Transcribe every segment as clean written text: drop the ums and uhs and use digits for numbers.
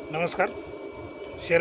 नमस्कार. शेअर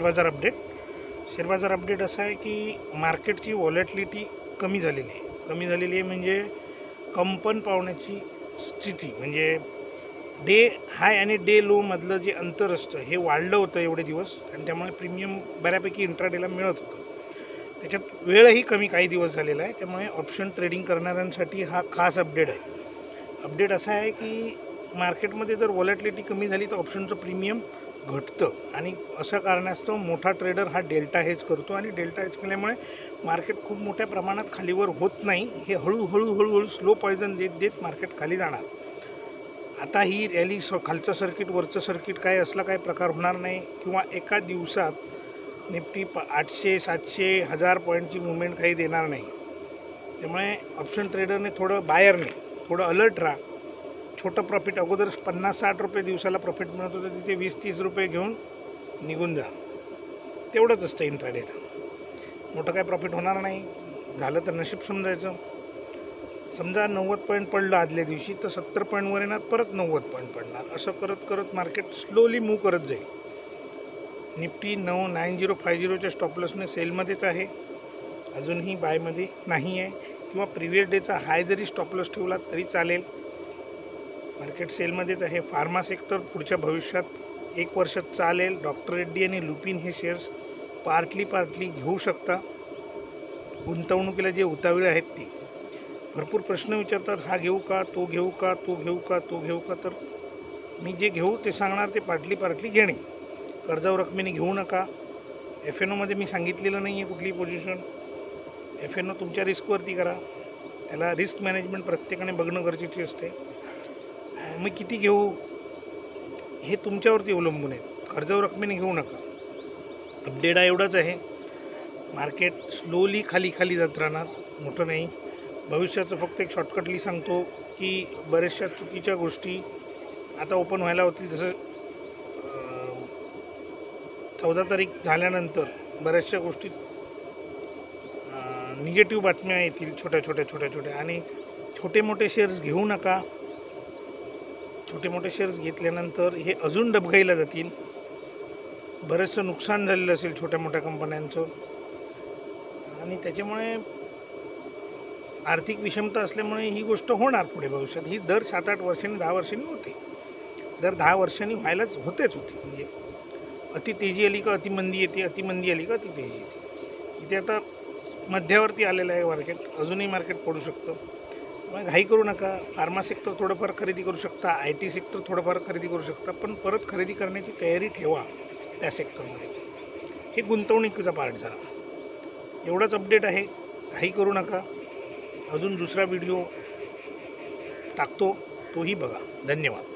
बाजार अपडेट असा आहे की मार्केटची व्हॉलेटिलिटी कमी झालेली आहे. म्हणजे कंपन पावण्याची स्थिती, म्हणजे डे हाय आणि डे लो मधलं जे अंतर असतं हे वाढलं होतं एवढे दिवस, आणि त्यामुळे प्रीमियम बऱ्यापैकी इंट्राडेला मिळत होतं. त्याच्यात वेळही कमी काही दिवस झालेला आहे. त्यामुळे ऑप्शन ट्रेडिंग करणाऱ्यांसाठी हा खास अपडेट असा आहे की मार्केटमध्ये जर व्हॉलेटिलिटी कमी झाली तर ऑप्शनचं प्रीमियम घटतं, आणि असं कारणास्तव मोठा ट्रेडर हा डेल्टा हेज करतो, आणि डेल्टा हेज केल्यामुळे मार्केट खूप मोठ्या प्रमाणात खालीवर होत नाही. हे हळूहळू स्लो पॉयझन देत मार्केट खाली जाणार. आता ही रॅली खालचं सर्किट वरचं सर्किट काय असला काय प्रकार होणार नाही, किंवा एका दिवसात निफ्टी 800, 700, 1000 पॉईंटची मुवमेंट काही देणार नाही. त्यामुळे ऑप्शन ट्रेडरने बायरने थोडं अलर्ट राहा. छोटं प्रॉफिट, अगोदर 50-60 रुपये दिवसाला प्रॉफिट मिळत होतं, तिथे 20-30 रुपये घेऊन निघून जा. तेवढंच असतं इंट्राडेला. मोठं काय प्रॉफिट होणार नाही. झालं तर नशीब समजायचं. समजा 90 पॉईंट पडलं आदल्या दिवशी, तर 70 पॉईंटवर येणार, परत 90 पॉईंट पडणार. असं करत करत मार्केट स्लोली मूव्ह करत जाईल. निफ्टी 9050च्या स्टॉपलॉसने सेलमध्येच आहे, अजूनही बायमध्ये नाही आहे, किंवा प्रिव्हियस डेचा हाय जरी स्टॉपलॉस ठेवला तरी चालेल. मार्केट सेलमध्येच आहे. फार्मा सेक्टर पुढच्या भविष्यात 1 वर्षात चालेल. डॉक्टर रेड्डी आणि लुपिन हे शेअर्स पार्टली घेऊ शकता. गुंतवणुकीला जे उतावीळ आहेत ते भरपूर प्रश्न विचारतात, हा घेऊ का, तो घेऊ का, तो घेऊ का, तो घेऊ का. तर मी जे घेऊ ते सांगणार, ते पार्टली घेणे. कर्जावर रकमेने घेऊ नका. FNOमध्ये मी सांगितलेलं नाही आहे कुठलीही पोझिशन. FNO तुमच्या रिस्कवरती करा. त्याला रिस्क मॅनेजमेंट प्रत्येकाने बघणं गरजेची असते. मग किती घेऊ हे तुमच्यावरती अवलंबून आहे. कर्जावर रकमेने घेऊ नका. अपडेट एवढाच आहे, मार्केट स्लोली खाली जात राहणार, मोठं नाही. भविष्याचं फक्त एक शॉर्टकटली सांगतो की बऱ्याचशा चुकीच्या गोष्टी आता ओपन व्हायला होतील. जसं 14 तारीख झाल्यानंतर बऱ्याचशा गोष्टी निगेटिव्ह बातम्या येतील, छोट्या, आणि छोटे मोठे शेअर्स घेऊ नका. छोटे मोठे शेअर्स घेतल्यानंतर हे अजून डबघाईला जातील. बरंचसं नुकसान झालेलं असेल छोट्या मोठ्या कंपन्यांचं, आणि त्याच्यामुळे आर्थिक विषमता असल्यामुळे ही गोष्ट होणार पुढे भविष्यात. ही दर 7-8 वर्षांनी 10 वर्षांनी होते. दर 10 वर्षांनी व्हायलाच होते. म्हणजे अति तेजी आली का अति मंदी येते, अति मंदी आली का अति तेजी येते. इथे आता मध्यावरती आलेलं आहे मार्केट. अजूनही मार्केट पडू शकतं. मग घाई करू नका. फार्मा सेक्टर थोडंफार खरेदी करू शकता, IT सेक्टर थोडंफार खरेदी करू शकता, पण परत खरेदी करण्याची तयारी ठेवा त्या सेक्टरमध्ये. हे गुंतवणुकीचा पार्ट झाला. एवढाच अपडेट आहे. घाई करू नका. अजून दुसरा व्हिडिओ टाकतो, तोही बघा. धन्यवाद.